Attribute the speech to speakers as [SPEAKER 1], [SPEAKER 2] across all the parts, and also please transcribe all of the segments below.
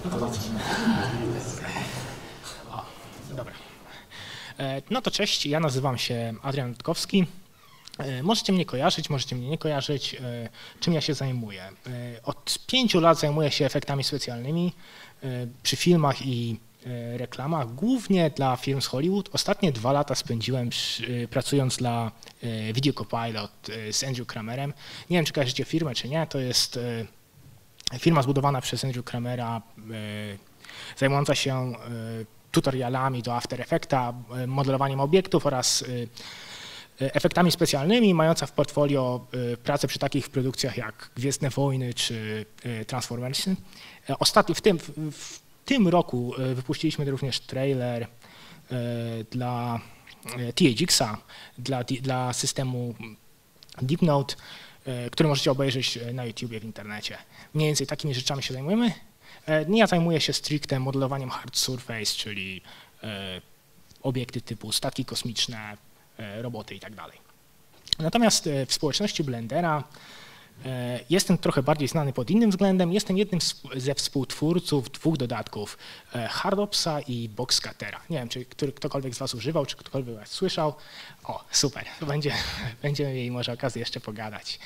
[SPEAKER 1] O, dobra. No to cześć, ja nazywam się Adrian Rutkowski. Możecie mnie kojarzyć, możecie mnie nie kojarzyć. Czym ja się zajmuję? Od 5 lat zajmuję się efektami specjalnymi przy filmach i reklamach, głównie dla firm z Hollywood. Ostatnie 2 lata spędziłem pracując dla Video Copilot z Andrew Kramerem. Nie wiem, czy kojarzycie firmę, czy nie. To jest firma zbudowana przez Andrew Kramera, zajmująca się tutorialami do After Effecta, modelowaniem obiektów oraz efektami specjalnymi, mająca w portfolio pracę przy takich produkcjach jak Gwiezdne Wojny czy Transformersy. Ostatnio w tym roku wypuściliśmy również trailer dla THX-a, dla systemu DeepNote, który możecie obejrzeć na YouTubie w internecie. Mniej więcej takimi rzeczami się zajmujemy. Ja zajmuję się stricte modelowaniem hard surface, czyli obiekty typu statki kosmiczne, roboty i tak dalej. Natomiast w społeczności Blendera jestem trochę bardziej znany pod innym względem. Jestem jednym ze współtwórców 2 dodatków, Hardopsa i Boxcuttera. Nie wiem, czy ktokolwiek z Was używał, czy ktokolwiek Was słyszał. O, super, będziemy mieli może okazję jeszcze pogadać.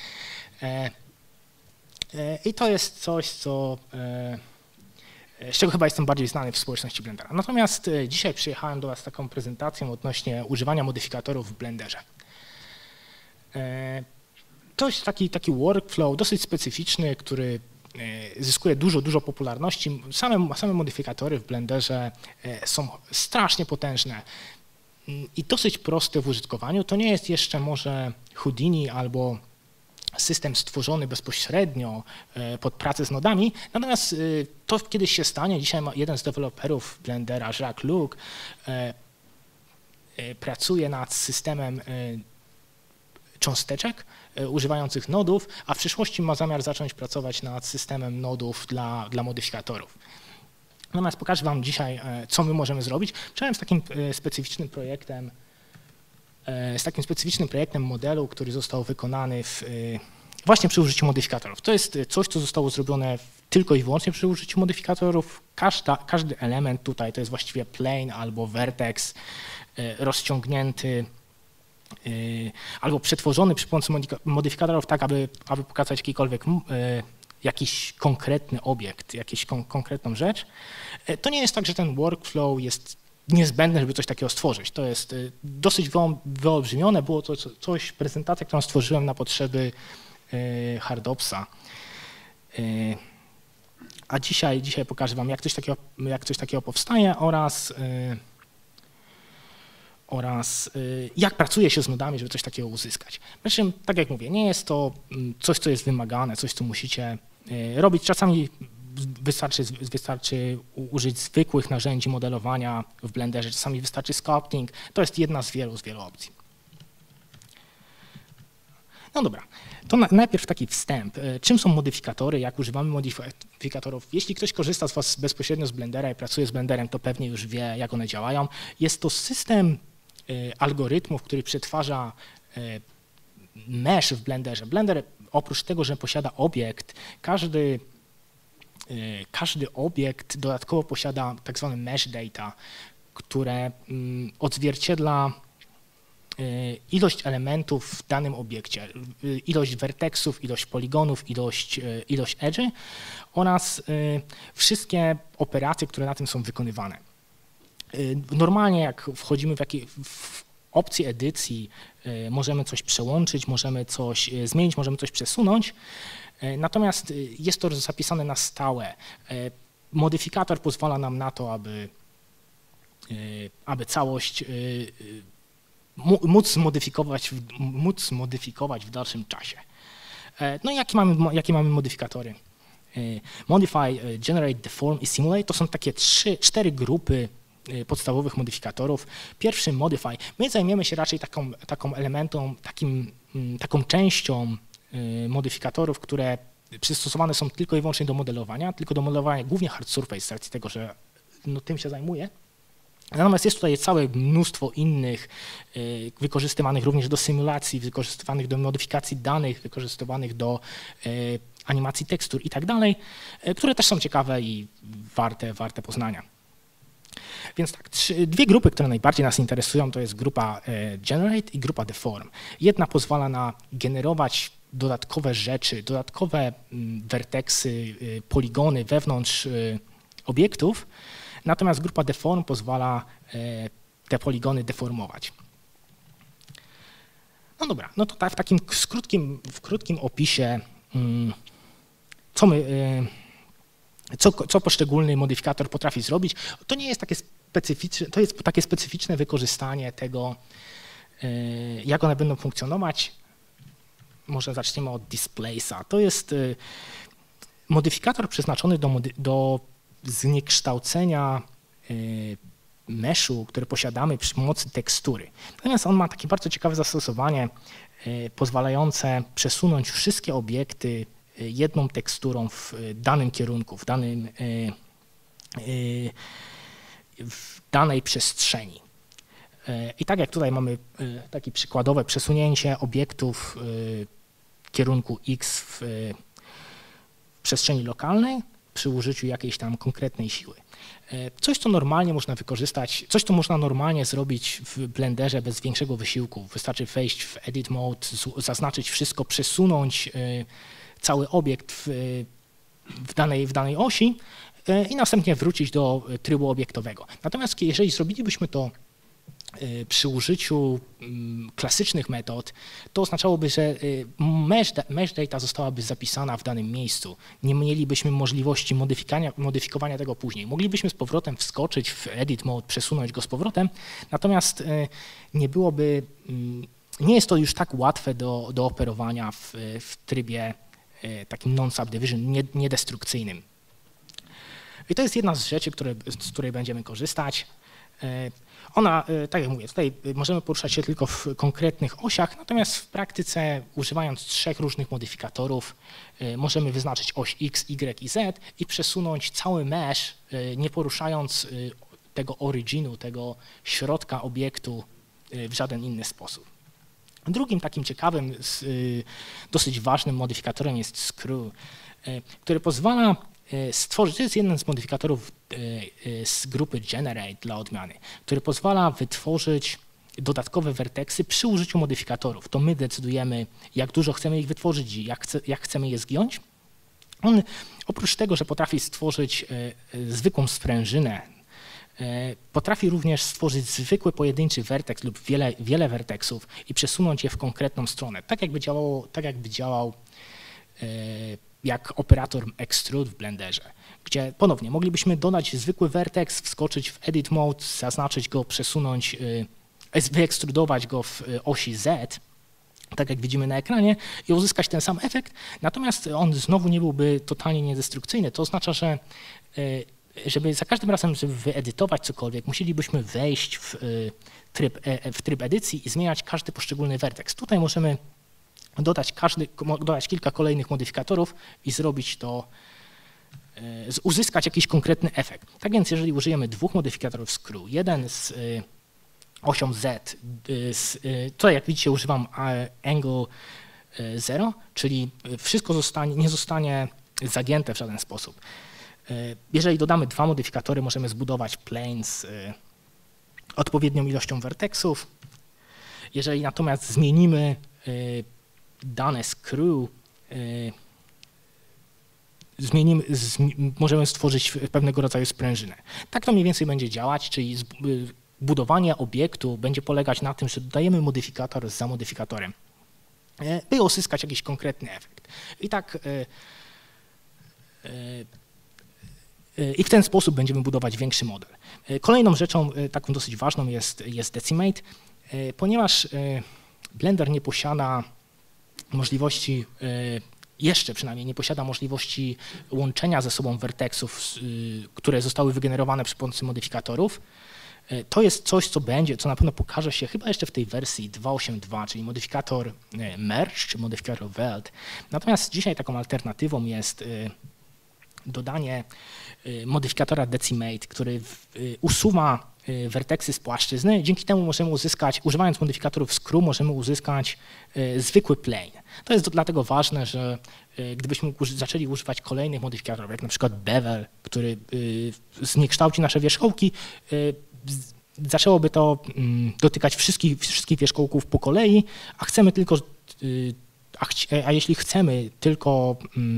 [SPEAKER 1] I to jest coś, z czego chyba jestem bardziej znany w społeczności Blendera. Natomiast dzisiaj przyjechałem do Was z taką prezentacją odnośnie używania modyfikatorów w Blenderze. To jest taki workflow dosyć specyficzny, który zyskuje dużo popularności. Same modyfikatory w Blenderze są strasznie potężne i dosyć proste w użytkowaniu. To nie jest jeszcze może Houdini albo system stworzony bezpośrednio pod pracę z nodami, natomiast to kiedyś się stanie. Dzisiaj jeden z deweloperów Blendera, Jacques Luc, pracuje nad systemem cząsteczek używających nodów, a w przyszłości ma zamiar zacząć pracować nad systemem nodów dla modyfikatorów. Natomiast pokażę Wam dzisiaj, co my możemy zrobić. Przyjąłem z takim specyficznym projektem modelu, który został wykonany właśnie przy użyciu modyfikatorów. To jest coś, co zostało zrobione tylko i wyłącznie przy użyciu modyfikatorów. Każdy element tutaj to jest właściwie plane albo vertex rozciągnięty albo przetworzony przy pomocy modyfikatorów tak, aby pokazać jakiś konkretny obiekt, jakąś konkretną rzecz. To nie jest tak, że ten workflow jest niezbędne, żeby coś takiego stworzyć. To jest dosyć wyolbrzymione. Było to prezentacja, którą stworzyłem na potrzeby Hardopsa. A dzisiaj pokażę Wam, jak coś takiego powstaje oraz jak pracuje się z nodami, żeby coś takiego uzyskać. Znaczy, tak jak mówię, nie jest to coś, co jest wymagane, coś, co musicie robić. Czasami wystarczy użyć zwykłych narzędzi modelowania w Blenderze, czasami wystarczy sculpting. To jest jedna z wielu opcji. No dobra, to najpierw taki wstęp. Czym są modyfikatory, jak używamy modyfikatorów? Jeśli ktoś korzysta z Was bezpośrednio z Blendera i pracuje z Blenderem, to pewnie już wie, jak one działają. Jest to system algorytmów, który przetwarza mesh w Blenderze. Blender oprócz tego, że posiada obiekt, każdy obiekt dodatkowo posiada tak zwane mesh data, które odzwierciedla ilość elementów w danym obiekcie, ilość vertexów, ilość poligonów, ilość edge'y oraz wszystkie operacje, które na tym są wykonywane. Normalnie jak wchodzimy w opcję edycji, możemy coś przełączyć, możemy coś zmienić, możemy coś przesunąć, natomiast jest to zapisane na stałe. Modyfikator pozwala nam na to, aby całość móc modyfikować w dalszym czasie. No i jakie mamy modyfikatory? Modify, Generate, Deform i Simulate to są takie 4 grupy podstawowych modyfikatorów. Pierwszy Modify. My zajmiemy się raczej taką częścią modyfikatorów, które przystosowane są tylko i wyłącznie do modelowania, głównie hard surface z racji tego, że tym się zajmuję. Natomiast jest tutaj całe mnóstwo innych wykorzystywanych również do symulacji, wykorzystywanych do modyfikacji danych, wykorzystywanych do animacji tekstur i tak dalej, które też są ciekawe i warte poznania. Więc tak, dwie grupy, które najbardziej nas interesują, to jest grupa Generate i grupa Deform. Jedna pozwala na generować dodatkowe rzeczy, dodatkowe werteksy, poligony wewnątrz obiektów, natomiast grupa Deform pozwala te poligony deformować. No dobra, no to tak w takim krótkim opisie, co poszczególny modyfikator potrafi zrobić, to nie jest takie specyficzne, to jest takie specyficzne wykorzystanie tego, jak one będą funkcjonować. Może zaczniemy od Displace'a. To jest modyfikator przeznaczony do zniekształcenia meshu, który posiadamy przy pomocy tekstury. Natomiast on ma takie bardzo ciekawe zastosowanie pozwalające przesunąć wszystkie obiekty jedną teksturą w danym kierunku, w danej przestrzeni. I tak jak tutaj mamy takie przykładowe przesunięcie obiektów w kierunku X w przestrzeni lokalnej przy użyciu jakiejś tam konkretnej siły. Coś, co normalnie można wykorzystać, coś, co można normalnie zrobić w Blenderze bez większego wysiłku. Wystarczy wejść w Edit Mode, zaznaczyć wszystko, przesunąć cały obiekt w danej osi i następnie wrócić do trybu obiektowego. Natomiast jeżeli zrobilibyśmy to przy użyciu klasycznych metod, to oznaczałoby, że mesh data zostałaby zapisana w danym miejscu. Nie mielibyśmy możliwości modyfikowania tego później. Moglibyśmy z powrotem wskoczyć w edit mode, przesunąć go z powrotem, natomiast nie jest to już tak łatwe do operowania w trybie takim non-subdivision, niedestrukcyjnym. I to jest jedna z rzeczy, z której będziemy korzystać. Ona, tak jak mówię, tutaj możemy poruszać się tylko w konkretnych osiach, natomiast w praktyce, używając 3 różnych modyfikatorów, możemy wyznaczyć oś X, Y i Z i przesunąć cały mesh, nie poruszając tego originu, tego środka obiektu w żaden inny sposób. Drugim takim ciekawym, dosyć ważnym modyfikatorem jest Screw, który pozwala stworzyć, to jest jeden z modyfikatorów z grupy Generate dla odmiany, który pozwala wytworzyć dodatkowe werteksy przy użyciu modyfikatorów. To my decydujemy, jak dużo chcemy ich wytworzyć i jak chcemy je zgiąć. On oprócz tego, że potrafi stworzyć zwykłą sprężynę, potrafi również stworzyć zwykły pojedynczy werteks lub wiele werteksów i przesunąć je w konkretną stronę, tak jakby działał jak operator extrude w Blenderze, gdzie ponownie moglibyśmy dodać zwykły werteks, wskoczyć w edit mode, zaznaczyć go, przesunąć, wyekstrudować go w osi Z, tak jak widzimy na ekranie i uzyskać ten sam efekt, natomiast on znowu nie byłby totalnie niedestrukcyjny. To oznacza, że żeby za każdym razem, żeby wyedytować cokolwiek, musielibyśmy wejść w tryb edycji i zmieniać każdy poszczególny werteks. Tutaj możemy dodać kilka kolejnych modyfikatorów i zrobić to, uzyskać jakiś konkretny efekt. Tak więc jeżeli użyjemy 2 modyfikatorów Screw, jeden z osią Z, tutaj jak widzicie używam angle 0, czyli wszystko nie zostanie zagięte w żaden sposób. Jeżeli dodamy 2 modyfikatory, możemy zbudować plane z odpowiednią ilością werteksów. Jeżeli natomiast zmienimy dane Screw, możemy stworzyć pewnego rodzaju sprężynę. Tak to mniej więcej będzie działać, czyli budowanie obiektu będzie polegać na tym, że dodajemy modyfikator za modyfikatorem, by uzyskać jakiś konkretny efekt. I w ten sposób będziemy budować większy model. Kolejną rzeczą, taką dosyć ważną jest Decimate, ponieważ Blender nie posiada możliwości, jeszcze przynajmniej nie posiada możliwości łączenia ze sobą werteksów, które zostały wygenerowane przy pomocy modyfikatorów. To jest coś, co na pewno pokaże się chyba jeszcze w tej wersji 2.8.2, czyli modyfikator Merge czy modyfikator Weld. Natomiast dzisiaj taką alternatywą jest dodanie modyfikatora decimate, który usuwa werteksy z płaszczyzny. Dzięki temu możemy uzyskać, używając modyfikatorów screw, możemy uzyskać zwykły plane. To jest dlatego ważne, że gdybyśmy zaczęli używać kolejnych modyfikatorów, jak na przykład bevel, który zniekształci nasze wierzchołki, zaczęłoby to dotykać wszystkich wierzchołków po kolei, a chcemy tylko, a jeśli chcemy tylko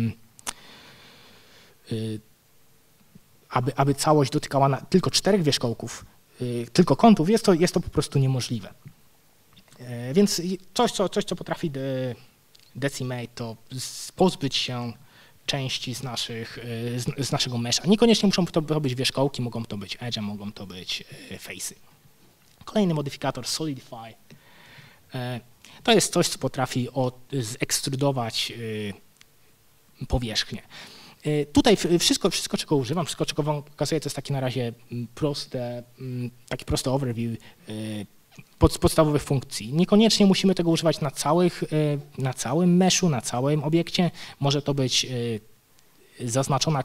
[SPEAKER 1] aby całość dotykała tylko 4 wierzchołków, tylko kątów, jest to po prostu niemożliwe. Więc coś, co potrafi decimate, to pozbyć się części z naszego mesha. Niekoniecznie muszą to być wierzchołki, mogą to być edge, mogą to być face'y. Kolejny modyfikator Solidify. To jest coś, co potrafi zekstrudować powierzchnię. Tutaj wszystko, czego używam, wszystko, czego wam pokazuję, to jest taki na razie taki prosty overview podstawowych funkcji. Niekoniecznie musimy tego używać na całym meshu, na całym obiekcie. Może to być zaznaczona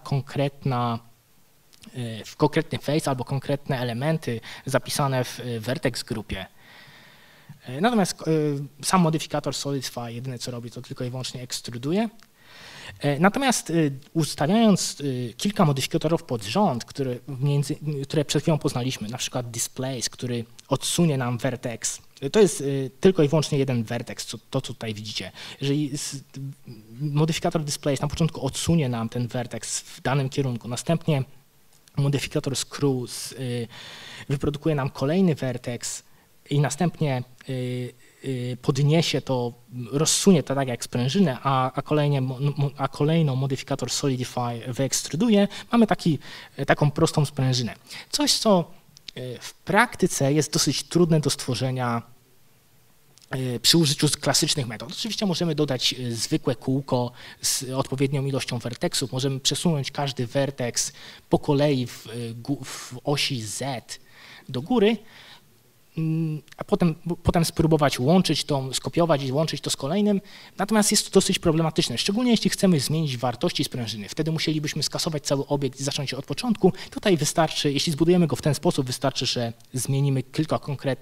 [SPEAKER 1] konkretny face albo konkretne elementy zapisane w vertex grupie. Natomiast sam modyfikator Solidify jedyne co robi, to tylko i wyłącznie ekstruduje. Natomiast ustawiając kilka modyfikatorów pod rząd, które przed chwilą poznaliśmy, na przykład Displace, który odsunie nam vertex, to jest tylko i wyłącznie jeden vertex, to co tutaj widzicie. Jeżeli modyfikator Displace na początku odsunie nam ten vertex w danym kierunku, następnie modyfikator Screw wyprodukuje nam kolejny vertex i następnie podniesie to, rozsunie to tak jak sprężynę, a kolejną modyfikator Solidify wyekstruduje, mamy taką prostą sprężynę. Coś, co w praktyce jest dosyć trudne do stworzenia przy użyciu klasycznych metod. Oczywiście możemy dodać zwykłe kółko z odpowiednią ilością werteksów, możemy przesunąć każdy werteks po kolei w osi Z do góry, a potem spróbować skopiować i łączyć to z kolejnym. Natomiast jest to dosyć problematyczne, szczególnie jeśli chcemy zmienić wartości sprężyny. Wtedy musielibyśmy skasować cały obiekt i zacząć od początku. Tutaj wystarczy, jeśli zbudujemy go w ten sposób, wystarczy, że zmienimy kilka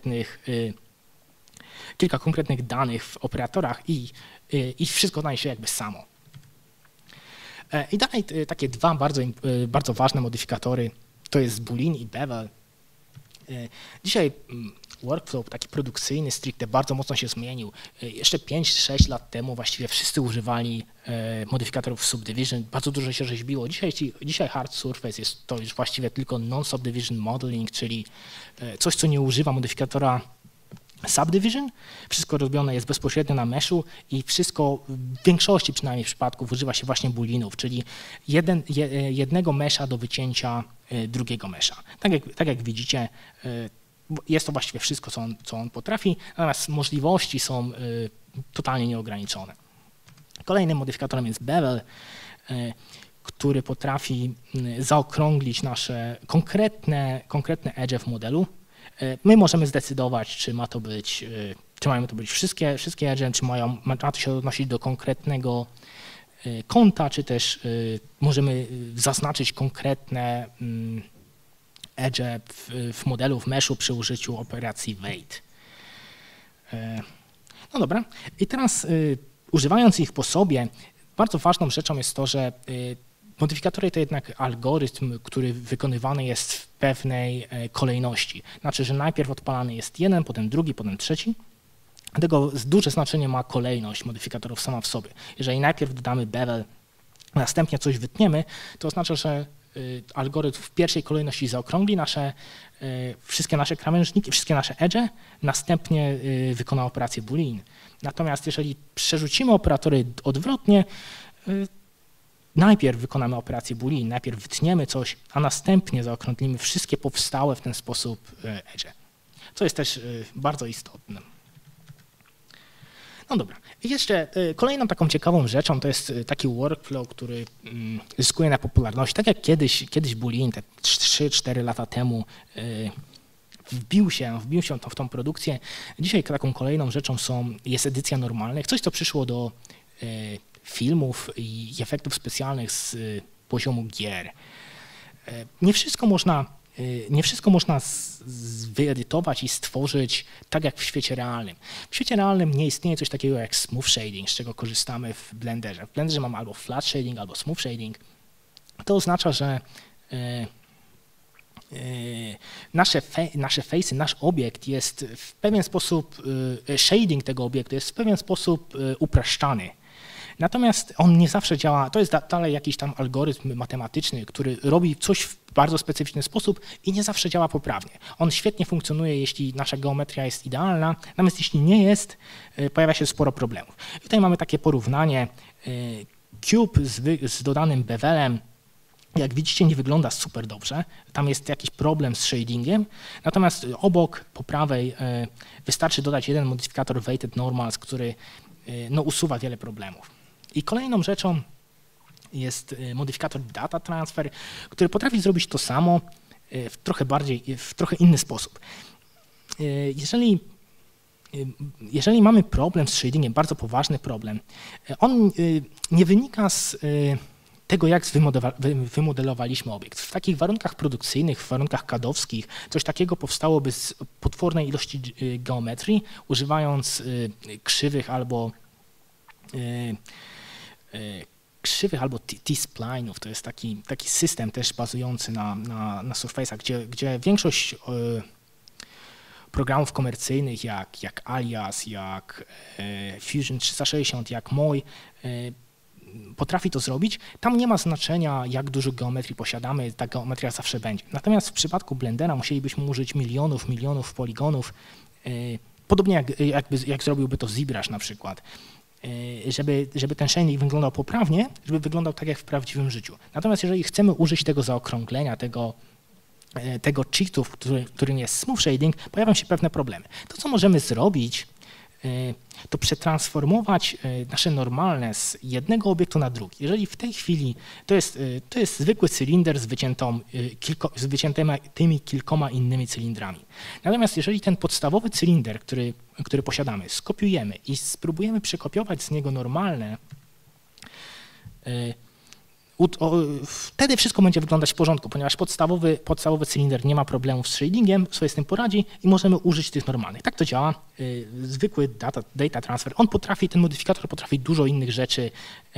[SPEAKER 1] konkretnych danych w operatorach i wszystko stanie się jakby samo. I dalej takie dwa bardzo ważne modyfikatory to jest boolean i bevel. Dzisiaj workflow taki produkcyjny stricte bardzo mocno się zmienił. Jeszcze 5-6 lat temu właściwie wszyscy używali modyfikatorów subdivision, bardzo dużo się rzeźbiło. Dzisiaj hard surface jest to już właściwie tylko non-subdivision modeling, czyli coś, co nie używa modyfikatora subdivision. Wszystko robione jest bezpośrednio na meshu i wszystko w większości przynajmniej przypadków używa się właśnie booleanów, czyli jednego mesha do wycięcia drugiego mesha. Tak jak widzicie, jest to właściwie wszystko, co on potrafi, natomiast możliwości są totalnie nieograniczone. Kolejnym modyfikatorem jest bevel, który potrafi zaokrąglić nasze konkretne edge w modelu. My możemy zdecydować, czy mają to być wszystkie edge, czy ma to się odnosić do konkretnego kąta, czy też możemy zaznaczyć konkretne edge w modelu, w meshu przy użyciu operacji wait. No dobra, i teraz używając ich po sobie, bardzo ważną rzeczą jest to, że modyfikatory to jednak algorytm, który wykonywany jest w pewnej kolejności. Znaczy, że najpierw odpalany jest jeden, potem drugi, potem trzeci. Dlatego duże znaczenie ma kolejność modyfikatorów sama w sobie. Jeżeli najpierw dodamy bevel, następnie coś wytniemy, to oznacza, że algorytm w pierwszej kolejności zaokrągli wszystkie nasze krawężniki, wszystkie nasze edge, następnie wykona operację boolean. Natomiast jeżeli przerzucimy operatory odwrotnie, najpierw wykonamy operację boolean, najpierw wytniemy coś, a następnie zaokrąglimy wszystkie powstałe w ten sposób edge, co jest też bardzo istotne. No dobra, i jeszcze kolejną taką ciekawą rzeczą to jest taki workflow, który zyskuje na popularności. Tak jak kiedyś boolean, te 3-4 lata temu wbił się w tą produkcję. Dzisiaj taką kolejną rzeczą jest edycja normalnych, coś co przyszło do filmów i efektów specjalnych z poziomu gier. Nie wszystko można wyedytować i stworzyć tak jak w świecie realnym. W świecie realnym nie istnieje coś takiego jak smooth shading, z czego korzystamy w Blenderze. W Blenderze mamy albo flat shading, albo smooth shading. To oznacza, że nasze face'y, nasz obiekt jest w pewien sposób, shading tego obiektu jest w pewien sposób upraszczany. Natomiast on nie zawsze działa, to jest dalej jakiś tam algorytm matematyczny, który robi coś w bardzo specyficzny sposób i nie zawsze działa poprawnie. On świetnie funkcjonuje, jeśli nasza geometria jest idealna, natomiast jeśli nie jest, pojawia się sporo problemów. I tutaj mamy takie porównanie, cube z dodanym bevelem, jak widzicie, nie wygląda super dobrze. Tam jest jakiś problem z shadingiem, natomiast obok, po prawej, wystarczy dodać jeden modyfikator weighted normals, który usuwa wiele problemów. I kolejną rzeczą jest modyfikator data transfer, który potrafi zrobić to samo w trochę inny sposób. Jeżeli mamy problem z shadingiem, bardzo poważny problem, on nie wynika z tego, jak wymodelowaliśmy obiekt. W takich warunkach produkcyjnych, w warunkach CAD-owskich, coś takiego powstałoby z potwornej ilości geometrii, używając krzywych albo T-spline'ów. To jest taki system też bazujący na Surface'ach, gdzie większość programów komercyjnych jak Alias, jak Fusion 360, jak Moi potrafi to zrobić. Tam nie ma znaczenia, jak dużo geometrii posiadamy, ta geometria zawsze będzie. Natomiast w przypadku Blendera musielibyśmy użyć milionów poligonów, podobnie jak zrobiłby to ZBrush na przykład, żeby ten shading wyglądał poprawnie, żeby wyglądał tak jak w prawdziwym życiu. Natomiast jeżeli chcemy użyć tego zaokrąglenia, tego cheatu, którym jest smooth shading, pojawią się pewne problemy. To, co możemy zrobić, to przetransformować nasze normalne z jednego obiektu na drugi. Jeżeli w tej chwili to jest zwykły cylinder z wyciętymi kilkoma innymi cylindrami. Natomiast jeżeli ten podstawowy cylinder, który posiadamy, skopiujemy i spróbujemy przekopiować z niego normalne, wtedy wszystko będzie wyglądać w porządku, ponieważ podstawowy cylinder nie ma problemów z shadingiem, sobie z tym poradzi i możemy użyć tych normalnych. Tak to działa. Zwykły data transfer, ten modyfikator potrafi dużo innych rzeczy.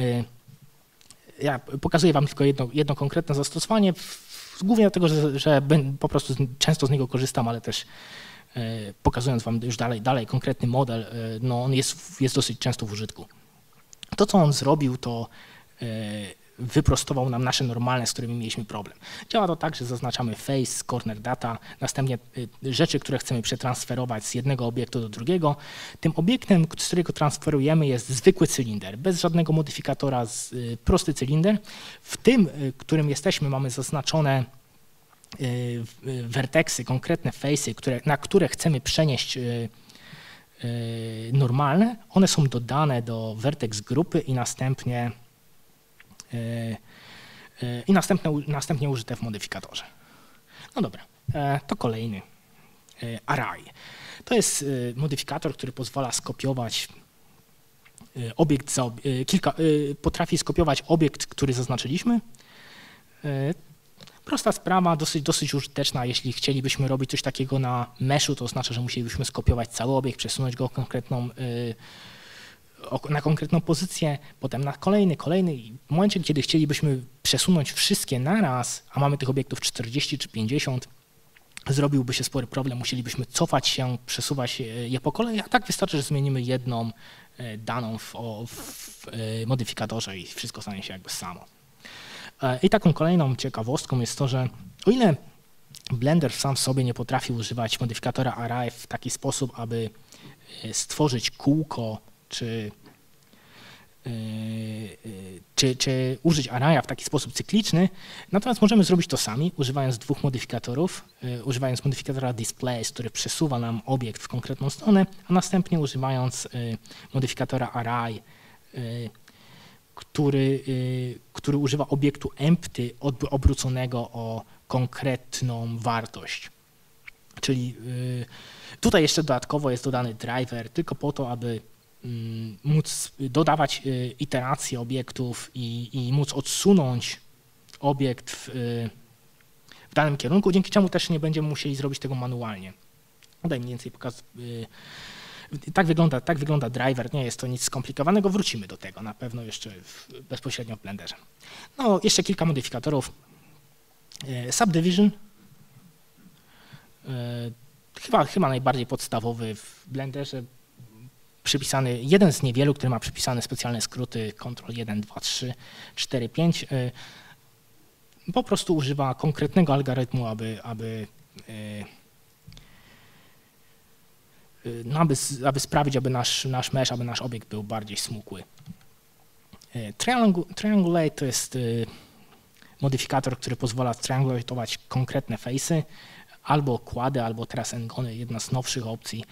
[SPEAKER 1] Ja pokazuję wam tylko jedno konkretne zastosowanie, głównie dlatego, że po prostu często z niego korzystam, ale też pokazując wam już dalej konkretny model, on jest dosyć często w użytku. To, co on zrobił, to wyprostował nam nasze normalne, z którymi mieliśmy problem. Działa to tak, że zaznaczamy face, corner data, następnie rzeczy, które chcemy przetransferować z jednego obiektu do drugiego. Tym obiektem, z którego transferujemy, jest zwykły cylinder, bez żadnego modyfikatora, prosty cylinder. W tym, którym jesteśmy, mamy zaznaczone werteksy, konkretne face'y, na które chcemy przenieść normalne. One są dodane do vertex grupy i następnie użyte w modyfikatorze. No dobra, to kolejny array. To jest modyfikator, który pozwala skopiować obiekt potrafi skopiować obiekt, który zaznaczyliśmy. Prosta sprawa, dosyć użyteczna. Jeśli chcielibyśmy robić coś takiego na meshu, to oznacza, że musielibyśmy skopiować cały obiekt, przesunąć go na konkretną pozycję, potem na kolejny. I w momencie, kiedy chcielibyśmy przesunąć wszystkie naraz, a mamy tych obiektów 40 czy 50, zrobiłby się spory problem, musielibyśmy cofać się, przesuwać je po kolei, a tak wystarczy, że zmienimy jedną daną w modyfikatorze i wszystko stanie się jakby samo. I taką kolejną ciekawostką jest to, że o ile Blender sam w sobie nie potrafi używać modyfikatora array w taki sposób, aby stworzyć kółko, czy użyć arraya w taki sposób cykliczny, natomiast możemy zrobić to sami, używając dwóch modyfikatorów, używając modyfikatora displace, który przesuwa nam obiekt w konkretną stronę, a następnie używając modyfikatora array, który używa obiektu empty obróconego o konkretną wartość. Czyli tutaj jeszcze dodatkowo jest dodany driver tylko po to, aby móc dodawać iteracje obiektów i móc odsunąć obiekt w danym kierunku, dzięki czemu też nie będziemy musieli zrobić tego manualnie. Tutaj mniej więcej tak wygląda driver, nie jest to nic skomplikowanego, wrócimy do tego na pewno jeszcze bezpośrednio w Blenderze. No, jeszcze kilka modyfikatorów. Subdivision, chyba najbardziej podstawowy w Blenderze, przypisany, jeden z niewielu, który ma przypisane specjalne skróty Ctrl 1, 2, 3, 4, 5. Po prostu używa konkretnego algorytmu, aby sprawić, aby nasz mesh, aby nasz obiekt był bardziej smukły. Triangulate to jest modyfikator, który pozwala triangulatować konkretne face'y, albo kłady, albo teraz engony, jedna z nowszych opcji.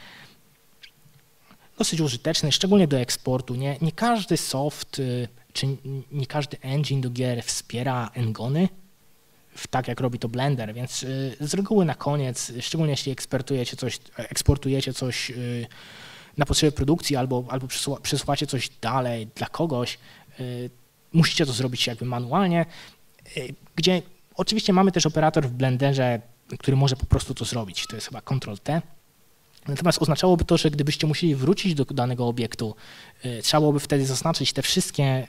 [SPEAKER 1] Dosyć użyteczny, szczególnie do eksportu. Nie każdy soft, czy nie każdy engine do gier wspiera engony, tak jak robi to Blender, więc z reguły na koniec, szczególnie jeśli eksportujecie coś na potrzeby produkcji albo przesuwacie coś dalej dla kogoś, musicie to zrobić jakby manualnie, gdzie oczywiście mamy też operator w Blenderze, który może po prostu to zrobić, to jest chyba Ctrl-T. Natomiast oznaczałoby to, że gdybyście musieli wrócić do danego obiektu, trzeba byłoby wtedy zaznaczyć te wszystkie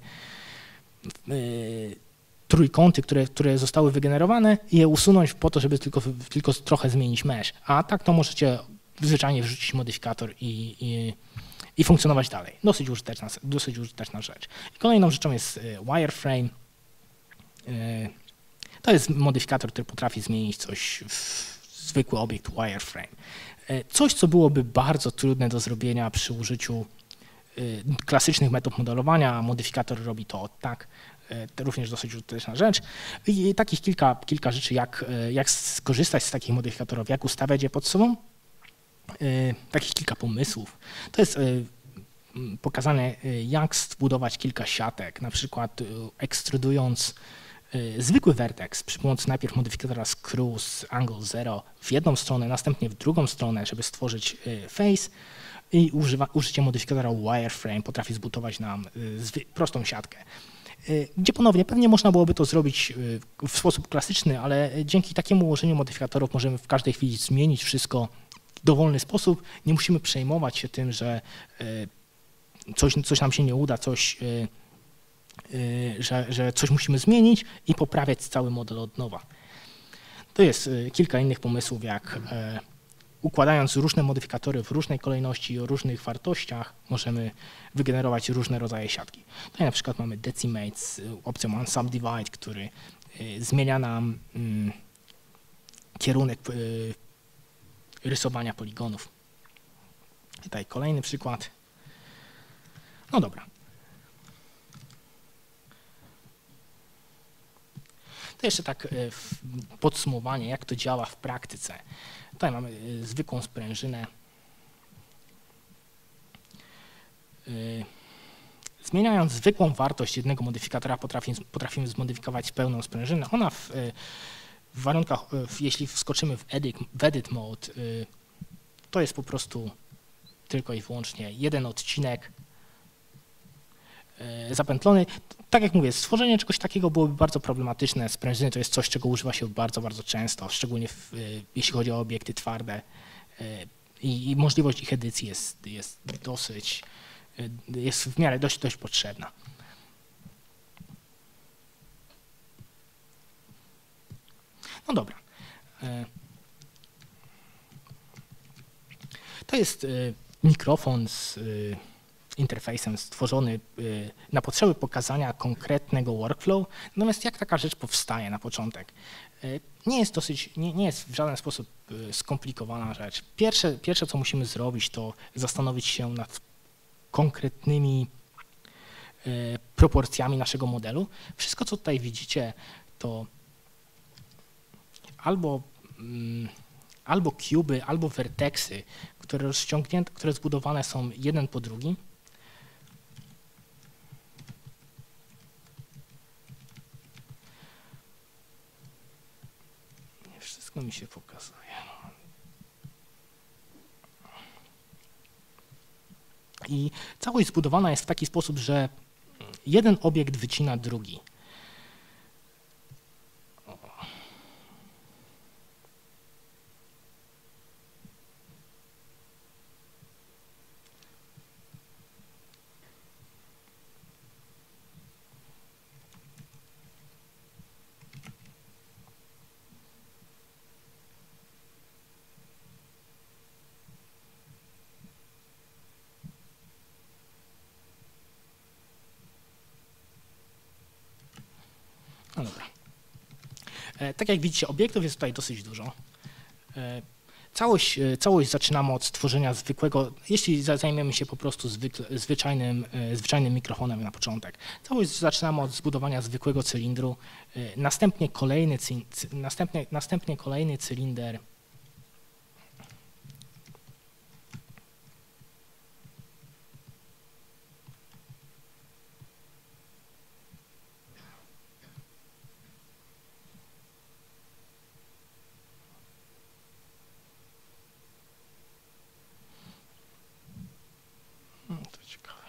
[SPEAKER 1] trójkąty, które zostały wygenerowane i je usunąć po to, żeby tylko trochę zmienić mesh. A tak to możecie zwyczajnie wrzucić modyfikator i funkcjonować dalej. Dosyć użyteczna rzecz. I kolejną rzeczą jest wireframe. To jest modyfikator, który potrafi zmienić coś w zwykły obiekt wireframe. Coś, co byłoby bardzo trudne do zrobienia przy użyciu klasycznych metod modelowania, a modyfikator robi to tak. To również dosyć użyteczna rzecz. I takich kilka rzeczy, jak skorzystać z takich modyfikatorów, jak ustawiać je pod sobą. Takich kilka pomysłów. To jest pokazane, jak zbudować kilka siatek, na przykład ekstrudując zwykły vertex przy pomocy najpierw modyfikatora screw z angle 0 w jedną stronę, następnie w drugą stronę, żeby stworzyć face, i użycie modyfikatora wireframe potrafi zbudować nam prostą siatkę. Gdzie ponownie pewnie można byłoby to zrobić w sposób klasyczny, ale dzięki takiemu ułożeniu modyfikatorów możemy w każdej chwili zmienić wszystko w dowolny sposób. Nie musimy przejmować się tym, że coś nam się nie uda, że coś musimy zmienić i poprawiać cały model od nowa. To jest kilka innych pomysłów, jak układając różne modyfikatory w różnej kolejności i o różnych wartościach możemy wygenerować różne rodzaje siatki. Tutaj na przykład mamy Decimate z opcją OnSubDivide, który zmienia nam kierunek rysowania poligonów. Tutaj kolejny przykład. No dobra. To jeszcze tak podsumowanie, jak to działa w praktyce. Tutaj mamy zwykłą sprężynę. Zmieniając zwykłą wartość jednego modyfikatora potrafimy zmodyfikować pełną sprężynę. Ona w warunkach, jeśli wskoczymy w edit mode, to jest po prostu tylko i wyłącznie jeden odcinek zapętlony. Tak jak mówię, stworzenie czegoś takiego byłoby bardzo problematyczne. Sprężyny to jest coś, czego używa się bardzo, bardzo często, szczególnie jeśli chodzi o obiekty twarde i możliwość ich edycji jest w miarę dość potrzebna. No dobra. To jest mikrofon z interfejsem stworzony na potrzeby pokazania konkretnego workflow. Natomiast jak taka rzecz powstaje na początek? Nie jest w żaden sposób skomplikowana rzecz. Pierwsze, co musimy zrobić, to zastanowić się nad konkretnymi proporcjami naszego modelu. Wszystko, co tutaj widzicie, to albo cuby, albo vertexy, które zbudowane są jeden po drugim. Nie wszystko mi się pokazuje. I całość zbudowana jest w taki sposób, że jeden obiekt wycina drugi. Tak jak widzicie, obiektów jest tutaj dosyć dużo. Całość zaczynamy od stworzenia zwykłego, jeśli zajmiemy się po prostu zwyczajnym mikrofonem na początek. Całość zaczynamy od zbudowania zwykłego cylindru, następnie kolejny cylinder. To ciekawe.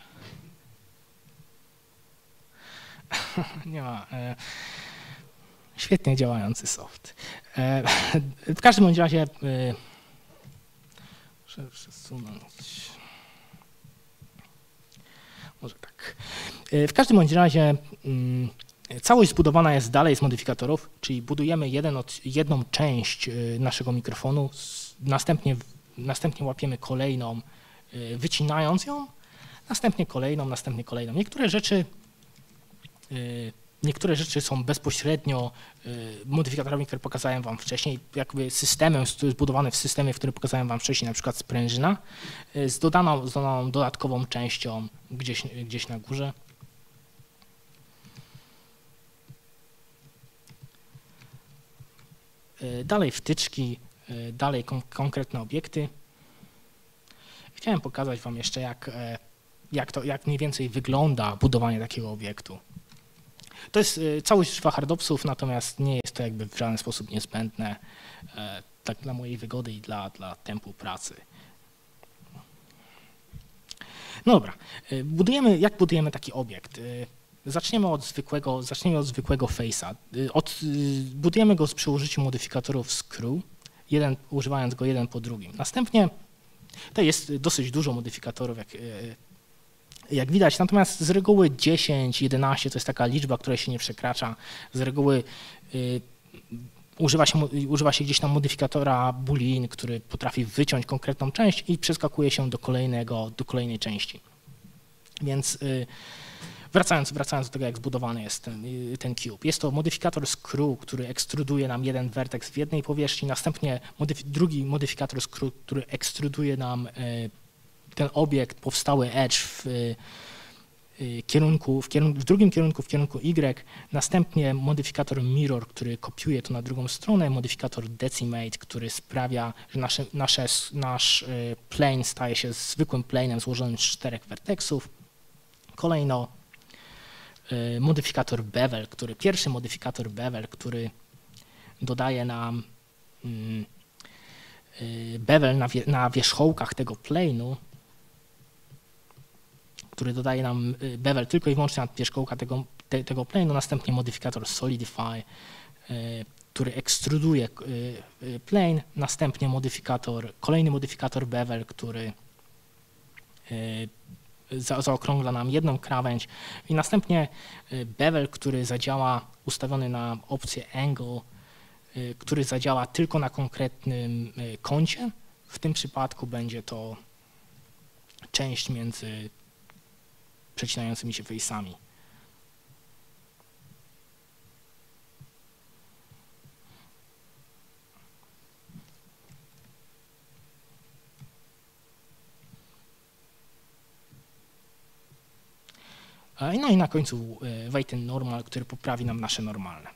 [SPEAKER 1] Nie ma. Świetnie działający soft. W każdym bądź razie muszę przesunąć. Może tak. W każdym bądź razie całość zbudowana jest dalej z modyfikatorów, czyli budujemy jedną część naszego mikrofonu, następnie łapiemy kolejną, wycinając ją, następnie kolejną. Niektóre rzeczy są bezpośrednio modyfikatorami, które pokazałem wam wcześniej, jakby systemem zbudowany w systemie, który pokazałem wam wcześniej, na przykład sprężyna, z dodaną dodatkową częścią gdzieś na górze. Dalej wtyczki, dalej konkretne obiekty. Chciałem pokazać wam jeszcze, jak mniej więcej wygląda budowanie takiego obiektu. To jest całość używa hardopsów, natomiast nie jest to jakby w żaden sposób niezbędne tak dla mojej wygody i dla tempu pracy. No dobra, jak budujemy taki obiekt? Zaczniemy od zwykłego face'a. Budujemy go przy użyciu modyfikatorów screw, używając go jeden po drugim. Następnie to jest dosyć dużo modyfikatorów, jak widać, natomiast z reguły 10, 11 to jest taka liczba, której się nie przekracza. Z reguły używa się gdzieś tam modyfikatora boolean, który potrafi wyciąć konkretną część i przeskakuje się do kolejnej części. Więc wracając do tego, jak zbudowany jest ten cube. Jest to modyfikator screw, który ekstruduje nam jeden werteks w jednej powierzchni, następnie drugi modyfikator screw, który ekstruduje nam ten obiekt, powstały edge w drugim kierunku, w kierunku Y, następnie modyfikator mirror, który kopiuje to na drugą stronę, modyfikator decimate, który sprawia, że nasz plane staje się zwykłym planem złożonym z 4 werteksów. Kolejno modyfikator bevel, pierwszy modyfikator bevel, który dodaje nam bevel na wierzchołkach tego plane'u, który dodaje nam bevel tylko i wyłącznie na wierzchołka tego plane'u, następnie modyfikator solidify, który ekstruduje plane, następnie kolejny modyfikator bevel, który zaokrągla nam jedną krawędź i następnie bevel, który zadziała ustawiony na opcję angle, który zadziała tylko na konkretnym kącie. W tym przypadku będzie to część między przecinającymi się face'ami. No i na końcu weighted normal, który poprawi nam nasze normalne.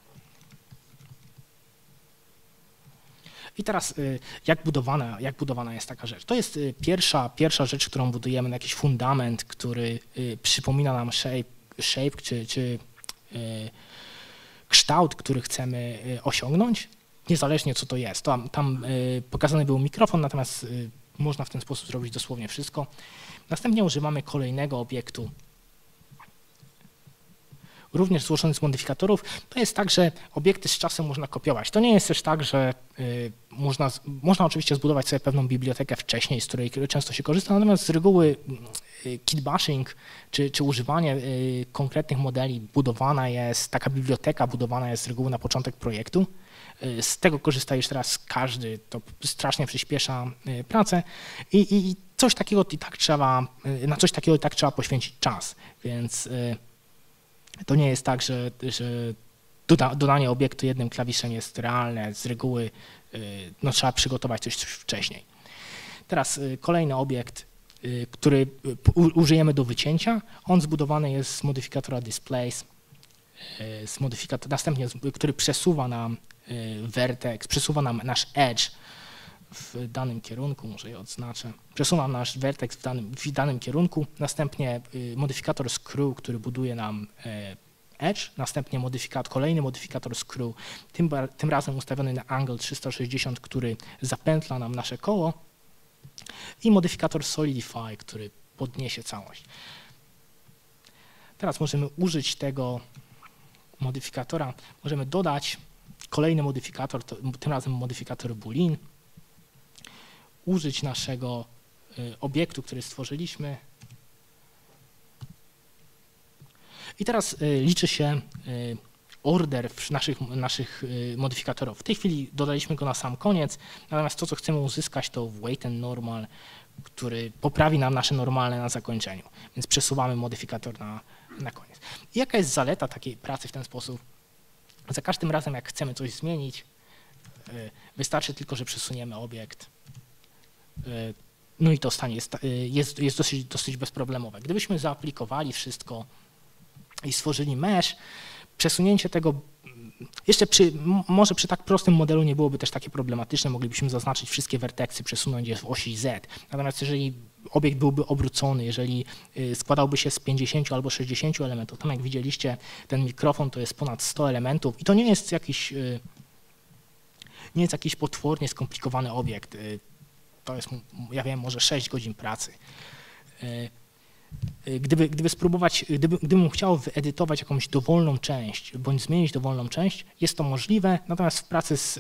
[SPEAKER 1] I teraz jak budowana jest taka rzecz? To jest pierwsza rzecz, którą budujemy na jakiś fundament, który przypomina nam shape czy kształt, który chcemy osiągnąć, niezależnie co to jest. Tam pokazany był mikrofon, natomiast można w ten sposób zrobić dosłownie wszystko. Następnie używamy kolejnego obiektu, również złożony z modyfikatorów. To jest tak, że obiekty z czasem można kopiować. To nie jest też tak, że można oczywiście zbudować sobie pewną bibliotekę wcześniej, z której często się korzysta, natomiast z reguły kitbashing czy używanie konkretnych modeli taka biblioteka budowana jest z reguły na początek projektu. Z tego korzysta już teraz każdy, to strasznie przyspiesza pracę i coś takiego na coś takiego i tak trzeba poświęcić czas, więc to nie jest tak, że dodanie obiektu jednym klawiszem jest realne, z reguły no, trzeba przygotować coś wcześniej. Teraz kolejny obiekt, który użyjemy do wycięcia, on zbudowany jest z modyfikatora displace, następnie, który przesuwa nam vertex, przesuwa nam nasz edge w danym kierunku, może je odznaczę, przesuwa nasz vertex w danym kierunku, następnie modyfikator screw, który buduje nam edge, następnie kolejny modyfikator screw, tym razem ustawiony na angle 360, który zapętla nam nasze koło i modyfikator solidify, który podniesie całość. Teraz możemy użyć tego modyfikatora, możemy dodać kolejny modyfikator, tym razem modyfikator boolean, użyć naszego obiektu, który stworzyliśmy. I teraz liczy się order naszych modyfikatorów. W tej chwili dodaliśmy go na sam koniec, natomiast to, co chcemy uzyskać, to weight and normal, który poprawi nam nasze normalne na zakończeniu. Więc przesuwamy modyfikator na koniec. I jaka jest zaleta takiej pracy w ten sposób? Za każdym razem, jak chcemy coś zmienić, wystarczy tylko, że przesuniemy obiekt. No i to jest dosyć bezproblemowe. Gdybyśmy zaaplikowali wszystko i stworzyli mesh, przesunięcie tego, może przy tak prostym modelu nie byłoby też takie problematyczne, moglibyśmy zaznaczyć wszystkie werteksy, przesunąć je w osi Z. Natomiast jeżeli obiekt byłby obrócony, jeżeli składałby się z 50 albo 60 elementów, tam jak widzieliście, ten mikrofon to jest ponad 100 elementów i to nie jest jakiś potwornie skomplikowany obiekt. To jest, ja wiem, może 6 godzin pracy. Gdybym chciał wyedytować jakąś dowolną część bądź zmienić dowolną część, jest to możliwe, natomiast w pracy z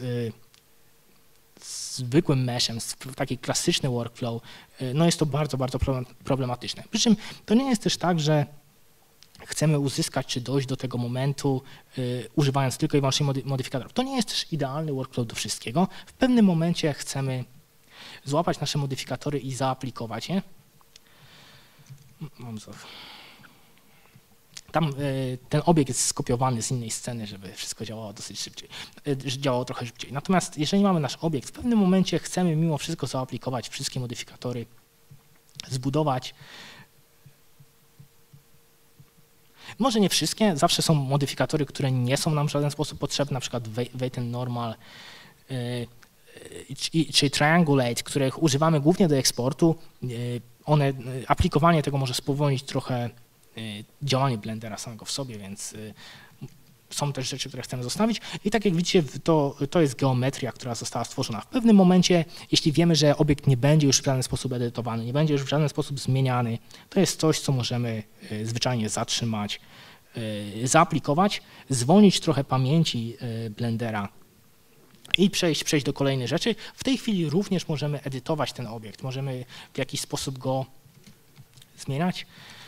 [SPEAKER 1] zwykłym meshem, taki klasyczny workflow, no jest to bardzo, bardzo problematyczne. Przy czym to nie jest też tak, że chcemy uzyskać czy dojść do tego momentu, używając tylko i wyłącznie modyfikatorów. To nie jest też idealny workflow do wszystkiego. W pewnym momencie chcemy złapać nasze modyfikatory i zaaplikować je. Tam ten obiekt jest skopiowany z innej sceny, żeby wszystko działało dosyć szybciej, działało trochę szybciej. Natomiast jeżeli mamy nasz obiekt, w pewnym momencie chcemy mimo wszystko zaaplikować wszystkie modyfikatory, zbudować. Może nie wszystkie, zawsze są modyfikatory, które nie są nam w żaden sposób potrzebne, na przykład weight and normal, czy triangulate, których używamy głównie do eksportu. Aplikowanie tego może spowolnić trochę działanie Blendera samego w sobie, więc są też rzeczy, które chcemy zostawić. I tak jak widzicie, to jest geometria, która została stworzona. W pewnym momencie, jeśli wiemy, że obiekt nie będzie już w żaden sposób edytowany, nie będzie już w żaden sposób zmieniany, to jest coś, co możemy zwyczajnie zatrzymać, zaaplikować, zwolnić trochę pamięci Blendera i przejść do kolejnej rzeczy. W tej chwili również możemy edytować ten obiekt, możemy w jakiś sposób go zmieniać.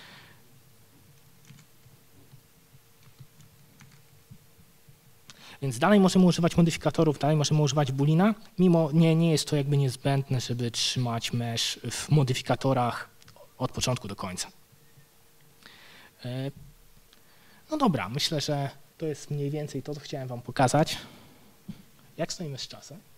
[SPEAKER 1] Więc dalej możemy używać modyfikatorów, dalej możemy używać booleana, mimo nie jest to jakby niezbędne, żeby trzymać mesh w modyfikatorach od początku do końca. No dobra, myślę, że to jest mniej więcej to, co chciałem wam pokazać. Jak stoimy z czasem?